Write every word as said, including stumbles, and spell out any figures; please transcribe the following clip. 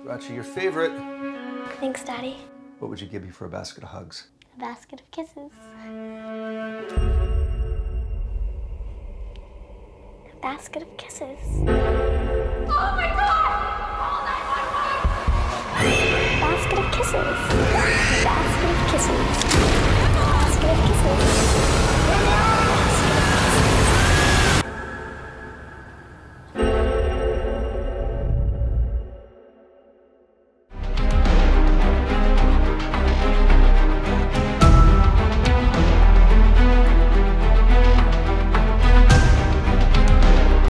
Brought you your favorite. Thanks, Daddy. What would you give me for a basket of hugs? A basket of kisses. A basket of kisses. Oh my God! Call nine one one! A basket of kisses. A basket of kisses.